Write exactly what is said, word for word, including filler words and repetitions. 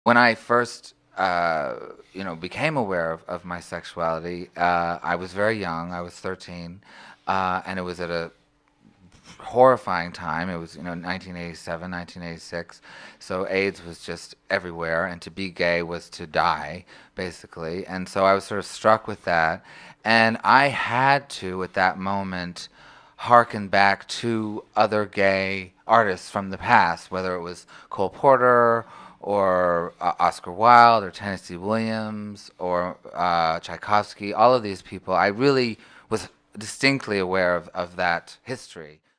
When I first, uh, you know, became aware of, of my sexuality, uh, I was very young. I was thirteen, uh, and it was at a horrifying time. It was, you know, nineteen eighty-seven, nineteen eighty-six. So AIDS was just everywhere, and to be gay was to die, basically. And so I was sort of struck with that. And I had to, at that moment, harken back to other gay artists from the past, whether it was Cole Porter or uh, Oscar Wilde or Tennessee Williams or uh, Tchaikovsky, all of these people. I really was distinctly aware of, of that history.